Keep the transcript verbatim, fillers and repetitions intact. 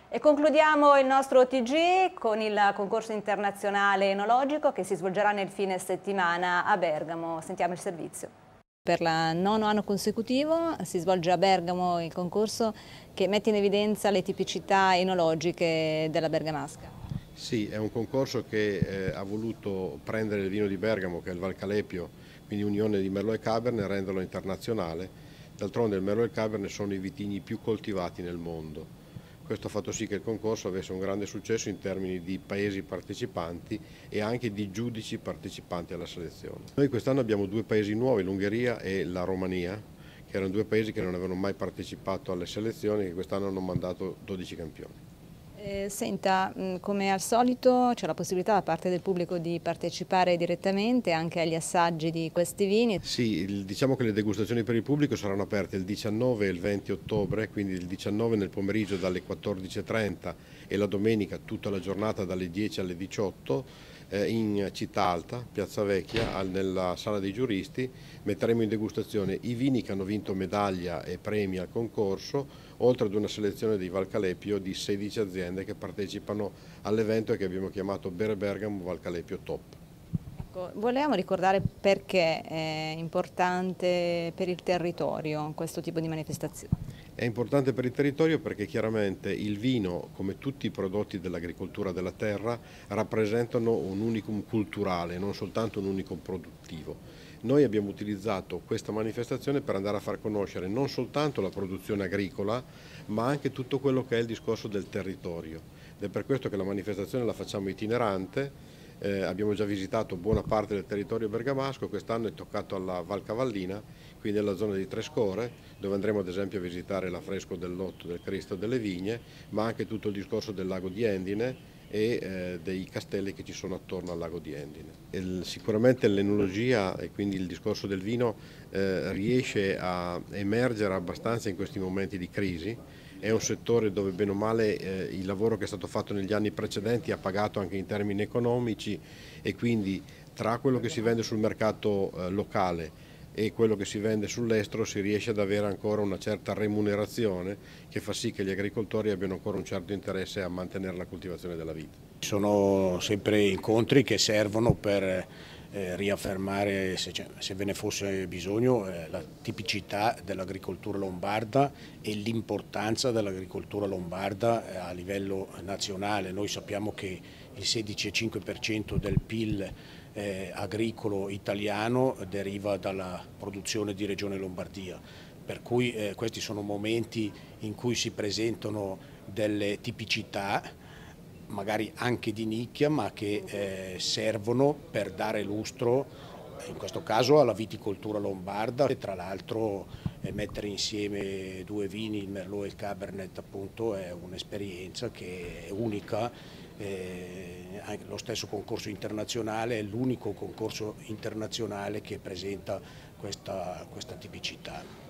E concludiamo il nostro O T G con il concorso internazionale enologico che si svolgerà nel fine settimana a Bergamo. Sentiamo il servizio. Per il nono anno consecutivo si svolge a Bergamo il concorso che mette in evidenza le tipicità enologiche della Bergamasca. Sì, è un concorso che eh, ha voluto prendere il vino di Bergamo, che è il Valcalepio, quindi unione di Merlot e Cabernet, e renderlo internazionale. D'altronde il Merlot e il Cabernet sono i vitigni più coltivati nel mondo. Questo ha fatto sì che il concorso avesse un grande successo in termini di paesi partecipanti e anche di giudici partecipanti alla selezione. Noi quest'anno abbiamo due paesi nuovi, l'Ungheria e la Romania, che erano due paesi che non avevano mai partecipato alle selezioni e che quest'anno hanno mandato dodici campioni. Eh, senta, come al solito c'è la possibilità da parte del pubblico di partecipare direttamente anche agli assaggi di questi vini? Sì, il, diciamo che le degustazioni per il pubblico saranno aperte il diciannove e il venti ottobre, quindi il diciannove nel pomeriggio dalle quattordici e trenta e la domenica tutta la giornata dalle dieci alle diciotto eh, in Città Alta, Piazza Vecchia, al, nella sala dei giuristi. Metteremo in degustazione i vini che hanno vinto medaglia e premi al concorso, oltre ad una selezione di Valcalepio di sedici aziende che partecipano all'evento che abbiamo chiamato Bere Bergamo Valcalepio Top. Ecco, volevamo ricordare perché è importante per il territorio questo tipo di manifestazione. È importante per il territorio perché chiaramente il vino, come tutti i prodotti dell'agricoltura della terra, rappresentano un unicum culturale, non soltanto un unicum produttivo. Noi abbiamo utilizzato questa manifestazione per andare a far conoscere non soltanto la produzione agricola, ma anche tutto quello che è il discorso del territorio. Ed è per questo che la manifestazione la facciamo itinerante. Eh, abbiamo già visitato buona parte del territorio bergamasco, quest'anno è toccato alla Val Cavallina, quindi nella zona di Trescore, dove andremo ad esempio a visitare l'affresco del Lotto del Cristo delle Vigne, ma anche tutto il discorso del lago di Endine e eh, dei castelli che ci sono attorno al lago di Endine. Il, sicuramente l'enologia e quindi il discorso del vino eh, riesce a emergere abbastanza in questi momenti di crisi. È un settore dove bene o male eh, il lavoro che è stato fatto negli anni precedenti ha pagato anche in termini economici e quindi tra quello che si vende sul mercato eh, locale e quello che si vende sull'estero si riesce ad avere ancora una certa remunerazione che fa sì che gli agricoltori abbiano ancora un certo interesse a mantenere la coltivazione della vite. Sono sempre incontri che servono per eh, riaffermare, se, se ve ne fosse bisogno, eh, la tipicità dell'agricoltura lombarda e l'importanza dell'agricoltura lombarda eh, a livello nazionale. Noi sappiamo che il sedici virgola cinque per cento del P I L eh, agricolo italiano deriva dalla produzione di Regione Lombardia, per cui eh, questi sono momenti in cui si presentano delle tipicità magari anche di nicchia, ma che eh, servono per dare lustro, in questo caso alla viticoltura lombarda, e tra l'altro eh, mettere insieme due vini, il Merlot e il Cabernet, appunto, è un'esperienza che è unica. Eh, anche lo stesso concorso internazionale è l'unico concorso internazionale che presenta questa, questa tipicità.